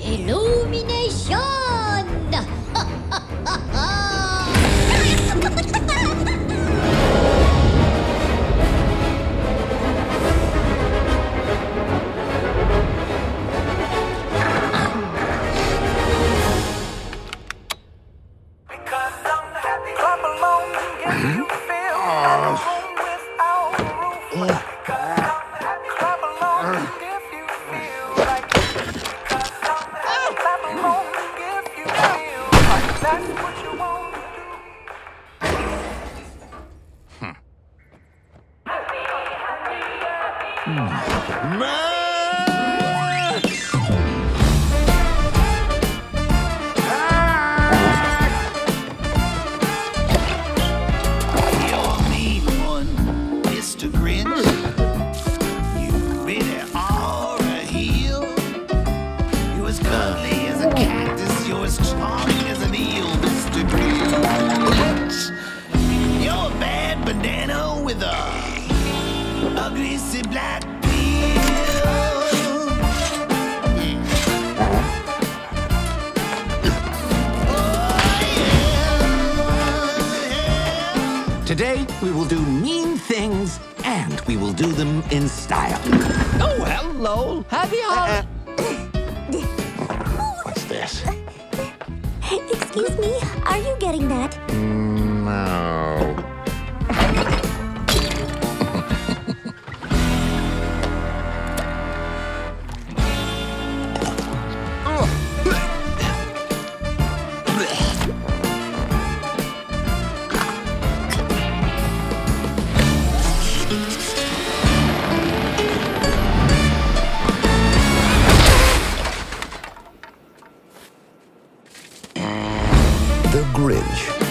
Illumination! Today, we will do mean things, and we will do them in style. Oh, hello. Happy holidays. What's this? Excuse me, are you getting that? No. The Grinch.